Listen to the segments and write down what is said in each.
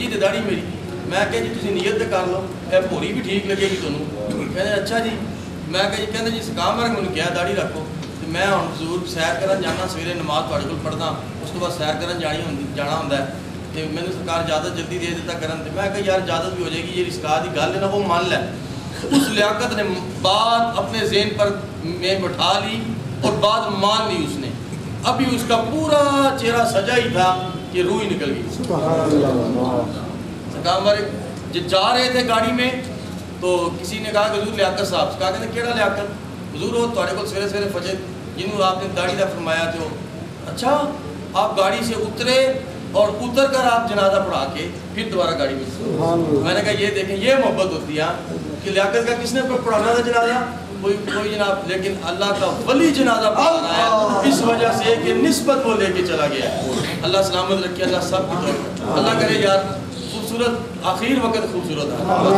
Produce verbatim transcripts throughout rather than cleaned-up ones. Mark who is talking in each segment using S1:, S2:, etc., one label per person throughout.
S1: جی تے داڑھی میری. میں کہ جی تسی نیت تے کر لو اے بھوری بھی ٹھیک لگے گی تانوں. کہندے اچھا جی. میں کہ جی کہندے جی سکام ورگ مینوں کیا داڑھی رکھو. تے میں ہن حضور سیر کرن جانا سویرے نماز تہاڈے کول پڑھدا اس تو بعد سیر کرن جانی ہوندی جانا ہوندا ہے تے مینوں سرکار اجازت جلدی دے دیتا کرن. تے میں کہ یار اجازت بھی ہو جائے گی جی سرکار دی گل ہے نا وہ مان لے. اس لیاقت نے بات اپنے ذہن پر میں بٹھا لی اور بات مان لی اس نے. ابھی اس کا پورا چہرہ سجا ہی تھا کہ روح ہی نکل گئی. سکام ورگ جب جا رہے تھے گاڑی میں تو کسی نے کہا کہ حضور لیاقت صاحب. کہا کہ کیڑا لیاقت؟ حضور وہ تھوڑے کو سویرے سویرے فجر جنہوں آپ نے داڑھی کا فرمایا تھے. اچھا آپ گاڑی سے اترے اور اتر کر آپ جنازہ پڑھا کے پھر دوبارہ گاڑی میں. میں نے کہا یہ دیکھیں یہ محبت ہوتی ہے کہ لیاقت کا کس نے پڑھانا تھا جنازہ؟ کوئی کوئی جناب. لیکن اللہ کا ولی جنازہ پڑھا رہا ہے اس وجہ سے کہ نسبت وہ لے کے چلا گیا ہے. اللہ سلامت رکھے, اللہ سب کو دو. اللہ کرے یار خوبصورت آخر وقت خوبصورت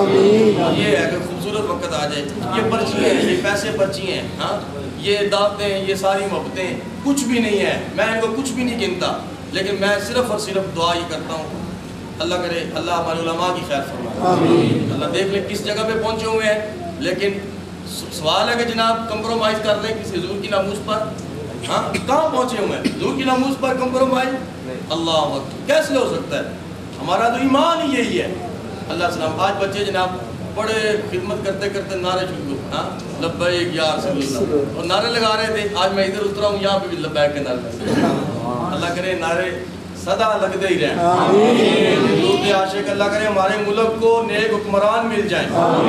S1: ہے. یہ ہے کہ خوبصورت وقت آ جائے. یہ پرچی ہیں, یہ پیسے پرچی ہیں, ہاں یہ دعوتیں, یہ ساری محبتیں کچھ بھی نہیں ہے. میں ان کو کچھ بھی نہیں گنتا, لیکن میں صرف اور صرف دعا ہی کرتا ہوں. اللہ کرے اللہ ہمارے علماء کی خیر فرمائے. اللہ دیکھ لیں کس جگہ پہ پہنچے ہوئے ہیں. لیکن سوال ہے کہ جناب کمپرومائز کر لیں کسی حضور کی ناموس پر. ہاں کہاں پہنچے ہوئے ہیں حضور کی ناموس پر کمپرومائز؟ اللہ اکبر, کیسے ہو سکتا ہے؟ ہمارا تو ایمان ہی یہی ہے. اللہ سلام. آج بچے جناب بڑے خدمت کرتے کرتے نعرے شروع, ہاں لبیک یا رسول اللہ, اور نعرے لگا رہے تھے. آج میں ادھر اترا ہوں یہاں پہ بھی لبیک کے نعرے. اللہ کرے نعرے صدا لگتے ہی رہیں. حضور کے عاشق اللہ کرے ہمارے ملک کو نیک حکمران مل جائیں,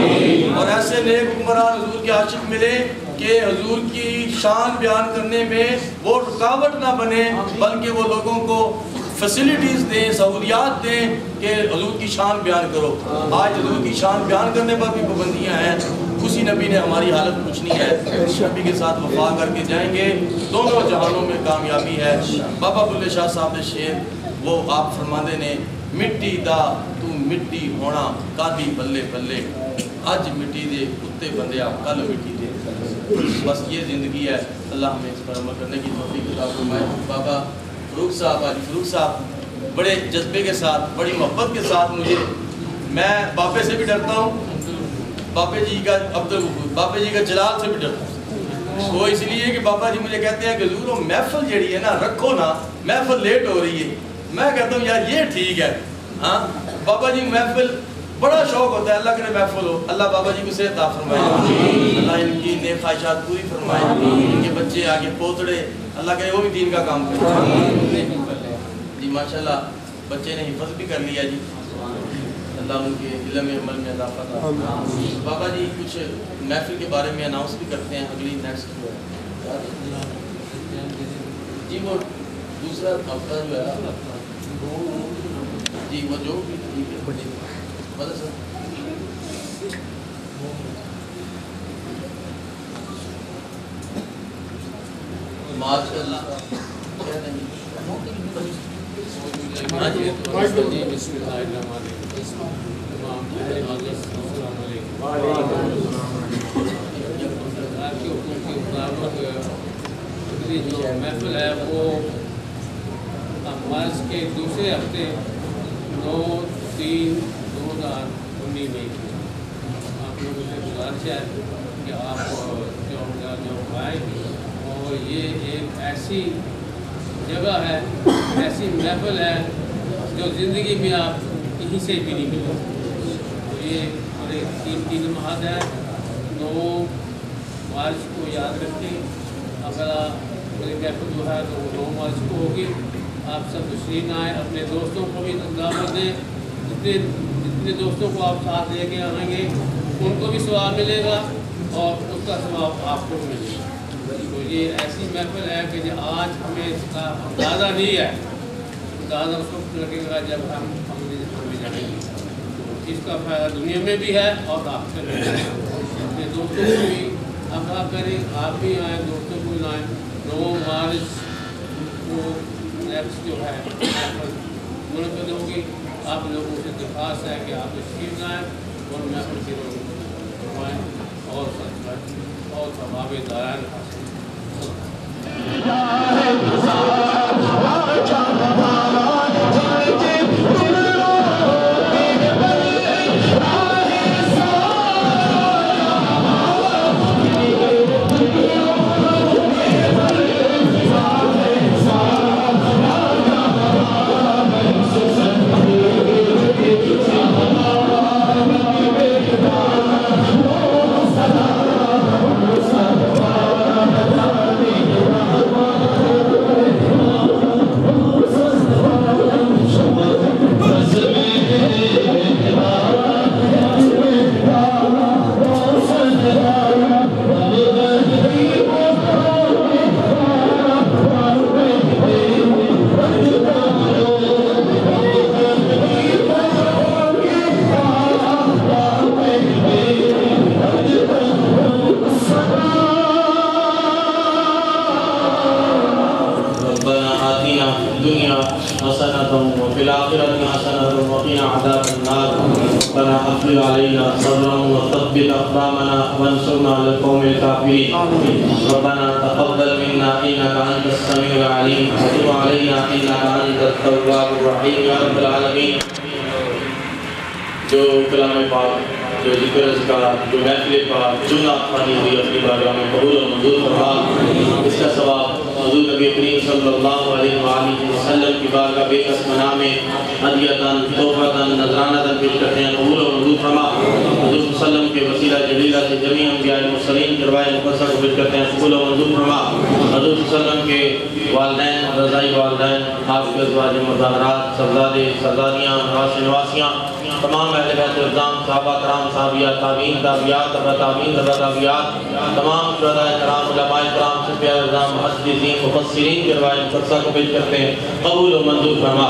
S1: اور ایسے نیک حکمران حضور کے عاشق ملے کہ حضور کی شان بیان کرنے میں وہ رکاوٹ نہ بنے, بلکہ وہ لوگوں کو فیسلٹیز دیں, سہولیات دیں کہ حضور کی شان بیان کرو. آج حضور کی شان بیان کرنے پر بھی پابندیاں ہیں. اسی نبی نے ہماری حالت پوچھنی ہے, نبی کے ساتھ وفا کر کے جائیں گے, دونوں جہانوں میں کامیابی ہے. بابا بلے شاہ صاحب نے شعر وہ آپ فرماندے نے, مٹی دا تو مٹی ہونا کادی بلے بلے, اج مٹی دے کتے بندیا کل مٹی دے. بس یہ زندگی ہے. اللہ ہمیں اس پر عمل کرنے کی توفیق عطا فرمائے. بابا فروخ صاحب, علی فروخ صاحب بڑے جذبے کے ساتھ, بڑی محبت کے ساتھ مجھے, میں بابے سے بھی ڈرتا ہوں, بابے جی کا عبد بابے جی کا جلال سے بھی ڈرتا ہوں. وہ اس لیے کہ بابا جی مجھے کہتے ہیں کہ حضور وہ محفل جڑی ہے نا رکھو نا, محفل لیٹ ہو رہی ہے. میں کہتا ہوں یار یہ ٹھیک ہے. ہاں بابا جی محفل بڑا شوق ہوتا ہے, اللہ کرے محفل ہو. اللہ بابا جی کو صحت عطا فرمائے, اللہ ان کی نیک خواہشات پوری فرمائے, ان کے بچے آگے پوتڑے اللہ کرے وہ بھی دین کا کام کرے. جی ماشاءاللہ بچے نے حفظ بھی کر لیا جی, اللہ ان کے علم عمل میں اضافہ تھا. بابا جی کچھ محفل کے بارے میں اناؤنس بھی کرتے ہیں اگلی نیکسٹ جی وہ دوسرا ہفتہ جو ہے جی وہ جو بھی ٹھیک ہے مدد سر مارچ کا کیا نہیں
S2: جو محفل ہے وہ مارچ کے دوسرے ہفتے نو تین دو ہزار انیس میں آپ لوگوں سے گزارش ہے کہ آپ جو جو آئیں, اور یہ ایک ایسی جگہ ہے, ایسی محفل ہے جو زندگی میں آپ کہیں سے بھی نہیں ملے. تو یہ ہمارے تین تین لمحات ہے. نو مارچ کو یاد رکھیں, اگر میری محفل جو ہے تو وہ نو مارچ کو ہوگی. آپ سب تشریف آئیں, اپنے دوستوں کو بھی دعوت دیں. جتنے جتنے دوستوں کو آپ ساتھ لے کے آئیں گے ان کو بھی ثواب ملے گا اور اس کا ثواب آپ کو بھی ملے گا. تو یہ ایسی محفل ہے کہ جو آج ہمیں اس کا اندازہ نہیں ہے, اندازہ اس وقت لگے گا جب ہم ہم جائیں گے. تو اس کا فائدہ دنیا میں بھی ہے اور آپ سے بھی ہے. اپنے دوستوں کو بھی آگاہ کریں, آپ بھی آئیں, دوستوں کو بھی لائیں. نو مارچ کو نیکسٹ جو ہے منعقد ہوگی. آپ لوگوں سے درخواست ہے کہ آپ تشریف لائیں اور محفل کی روح فرمائیں اور سچ اور ثواب دارائن حاصل.
S3: افرغ علينا صبرا وثبت اقدامنا وانصرنا على القوم الكافرين. ربنا تقبل منا انك انت السميع العليم وتب علينا انك انت التواب الرحيم يا رب العالمين. جو کلام پاک، جو ذکر اذکار، جو محفل پاک، جو نعت خوانی ہوئی اپنی بارگاہ میں قبول و منظور فرما. اس کا ثواب حضور نبی کریم صلی اللہ علیہ وآلہ وسلم کی بارگاہ بے کس منام میں ہدیتاً، تحفتاً، نذرانتاً پیش کرتے ہیں. قبول و منظور فرما. حضور صلی اللہ علیہ وسلم کے وسیلہ جلیلہ سے جمیع انبیاء مرسلین کے روایت مقدسہ کو پیش کرتے ہیں. قبول و منظور فرما. حضور صلی اللہ علیہ وسلم کے والدین، رضائی والدین، آپ کے ازواج مطہرات، سرزادے، سرزادیاں، نواس نواسیاں، تمام اہل بیت الزام، صحابہ کرام، صحابیات، تابعین، تابعیات، تبع تابعین، تبع تابعیات، تمام شہداء کرام، علماء کرام، صفیہ اعظام، محدثین، مفسرین کے روایت مقدسہ کو پیش کرتے ہیں. قبول و منظور فرما.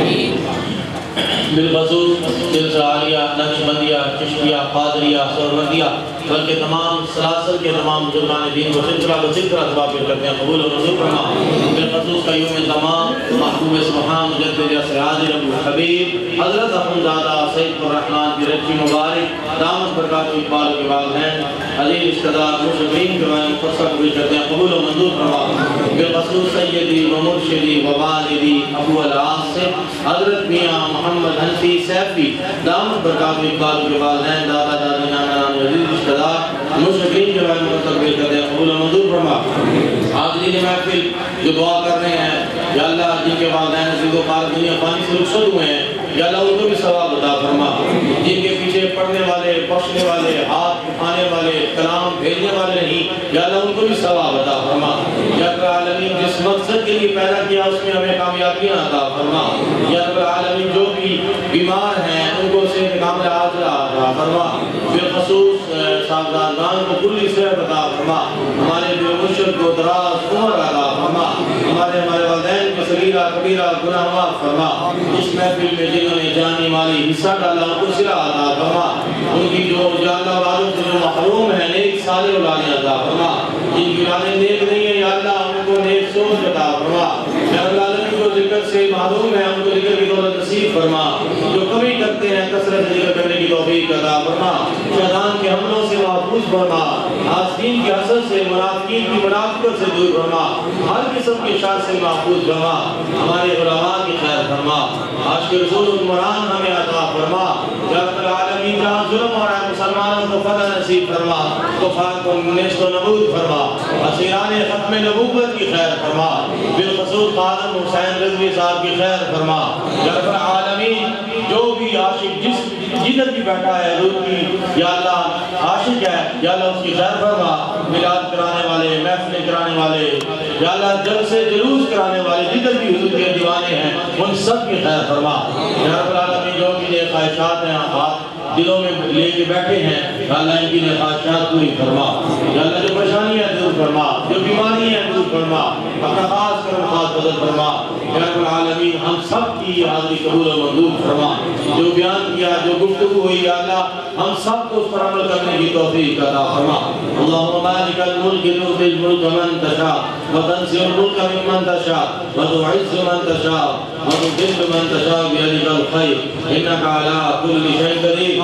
S3: بالخصوص سلسلہ عالیہ، نقشبندیہ، چشتیہ، قادریہ، سہروردیہ، بلکہ تمام سلاسل کے تمام بزرگان دین کو سلسلہ کو سلسلہ ثواب پیش کرتے ہیں. قبول و منظور فرما. بالخصوص قیوم زمان محبوب سبحان مجدد اسرار ابو حبیب حضرت اخوندزادہ سید الرحمن کی رچی مبارک دامت برکات اقبال کے والدین عزیز رشتہ دار مشرفین کے روایت مقدسہ کو پیش کرتے ہیں. قبول و منظور فرما. بالخصوص سیدی و مرشدی و والدی ابو العاص سے حضرت میاں محمد حنفی سیفی دامت برکات اقبال کے والدین دادا دادی نانا نانی عزیز رشتہ دار مشرفین کے روایت مقدسہ کو پیش کرتے ہیں. قبول و منظور فرما. حاضرین محفل جو دعا کر رہے ہیں، یا اللہ جن کے والدین عزیز و پار دنیا پانی سے رخصت ہوئے ہیں، یا اللہ ان کو بھی ثواب عطا فرما. جن کے پیچھے پڑھنے والے، بخشنے والے، ہاتھ اٹھانے والے، کلام بھیجنے والے نہیں، یا اللہ ان کو بھی ثواب عطا فرما. یا رب العالمین جس مقصد کے لیے پیدا کیا اس میں ہمیں کامیابیاں عطا فرما. یا رب العالمین جو بھی بیمار ہیں ان کو صحت کاملہ عاجلہ عطا فرما. بالخصوص صاحبزادگان کو کلی صحت عطا فرما. ہمارے جو مرشد کو دراز عمر عطا فرما. ہمارے ہمارے والدین کو صغیرہ کبیرہ گناہ معاف فرما. اس محفل میں جنہوں نے جانی مالی حصہ ڈالا ان کو صلہ عطا فرما. ان کی جو یا اللہ والوں سے جو محروم ہیں نیک صالح اولادیں عطا فرما. جن کی اولادیں نیک نہیں ہیں یا اللہ ان کو نیک سوچ عطا فرما. یا رب العالمین کو ذکر سے محروم ہیں ان کو ذکر کی دولت نصیب فرما. جو کمی کرتے ہیں کثرت ذکر کرنے کی توفیق عطا فرما. شیطان کے حملوں سے محفوظ فرما. حاسدین کی حسد سے، منافقین کی منافقت سے دور فرما. ہر قسم کے شر سے محفوظ فرما. ہمارے علماء کی خیر فرما. آج کے رسول حکمران ہمیں عطا فرما. یا رب العالمین جہاں ظلم ہو رہا ہے مسلمانوں کو فتح نصیب فرما. کفار کو نیست و نابود فرما. اسیران ختم نبوت کی خیر فرما. بالخصوص خادم حسین رضوی صاحب کی خیر فرما. یا رب العالمین جو بھی عاشق جس جدھر بھی بیٹھا ہے حضور کی یا اللہ عاشق ہے یا اللہ اس کی خیر فرما. میلاد کرانے والے، محفل کرانے والے، یا اللہ جلسے جلوس کرانے والے جدھر بھی حضور کے دیوانے ہیں ان سب کی خیر فرما. یا رب العالمین جو بھی نیک خواہشات ہیں آپ دلوں میں لے کے بیٹھے ہیں یا اللہ ان کی نیک خواہشات پوری فرما. یا اللہ جو پریشانیاں دور فرما، جو بیماری ہیں دور فرما. اپنا خاص کرم خاص بدل فرما. یا رب العالمین ہم سب کی حاضری قبول و منظور فرما. جو بیان کیا، جو گفتگو ہوئی یا اللہ ہم سب کو اس پر عمل کرنے کی توفیق عطا فرما. اللہم مالک الملک تؤتی الملک من تشاء وتنزع الملک ممن تشاء وتعز من تشاء وتذل من تشاء بیدک الخیر انک علی کل شیء قدیر.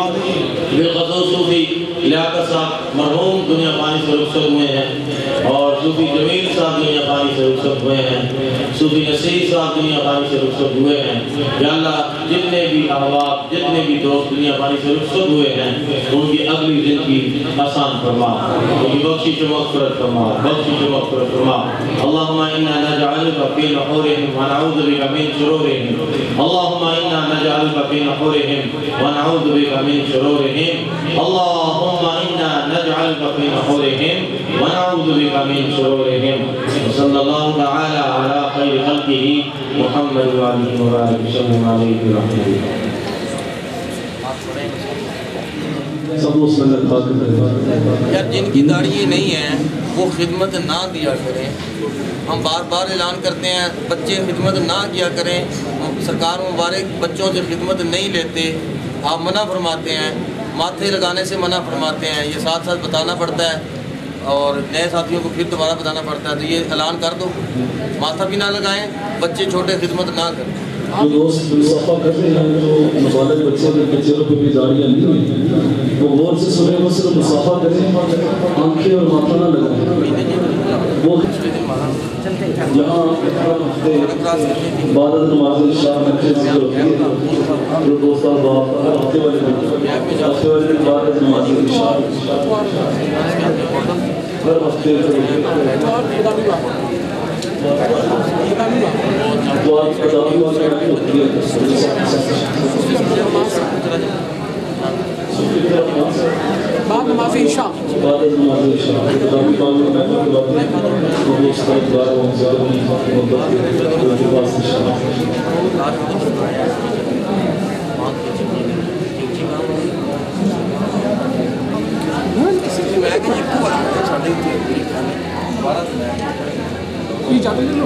S3: بالخصوص صوفی لیاقت صاحب مرحوم دنیا پانی سے رخصت ہوئے ہیں اور صوفی جمیل صاحب دنیا پانی سے رخصت ہوئے ہیں. صوفی نصیر صاحب دنیا پانی سے رخصت ہوئے ہیں. یا اللہ جتنے بھی احباب، جتنے بھی دوست دنیا پانی سے رخصت ہوئے ہیں ان کی اگلی زندگی آسان فرما. ان کی بخشش و مغفرت فرما، بخشش و مغفرت فرما. اللہم انا نجعلک فی نحورہم ونعوذ بک من شرورہم. اللہم انا نجعلک فی نحورہم ونعوذ بک من شرورہم. اللہم انا نجعلک فی نحورہم ونعوذ بک من شرورہم. صلی اللہ تعالی علی خیر خلقہ محمد وآلہ وآلہ وسلم علیہ ورحمۃ.
S1: یار جن کی داڑھی نہیں ہیں وہ خدمت نہ دیا کریں. ہم بار بار اعلان کرتے ہیں بچے خدمت نہ کیا کریں. سرکار مبارک بچوں سے خدمت نہیں لیتے، آپ منع فرماتے ہیں. ماتھے لگانے سے منع فرماتے ہیں. یہ ساتھ ساتھ بتانا پڑتا ہے اور نئے ساتھیوں کو پھر دوبارہ بتانا پڑتا ہے. تو یہ اعلان کر دو، ماتھا بھی نہ لگائیں، بچے چھوٹے خدمت نہ کریں.
S4: جو دوست صفحہ کرتے ہیں جو نابالغ بچے بچے کے چہروں پہ بھی داڑیاں نہیں ہوئی، وہ غور سے سنے، وہ صرف مسافہ کریں، آنکھیں اور ماتھا نہ لگائیں۔ وہ یہاں ہفتے بعد از نماز عشاء میں ذکر ہوتی ہے، جو دوست باپ ہفتے والے دن ہفتے والے دن بعد از نماز عشاء ہر ہفتے دعا قضائی واقعہ ہوتی ہے۔
S5: بعد نماز عشاء
S4: بعد از نماز عشاء قضائی قانون میں بات ہے، وہ اس کا اقدار و زیادہ نہیں محبت کے پاس نشان
S5: یہ جاتے لے لو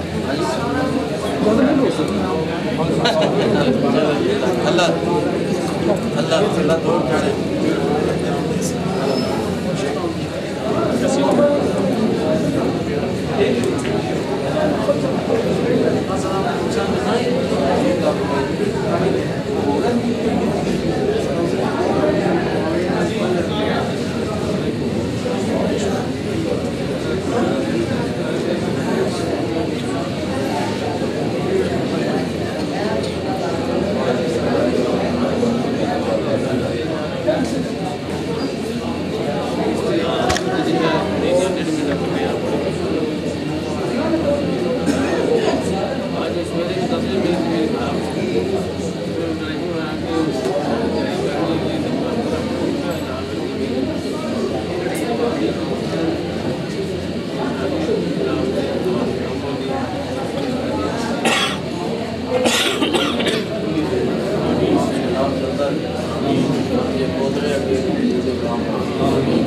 S5: نا،
S1: اللہ اللہ اللہ تو یہ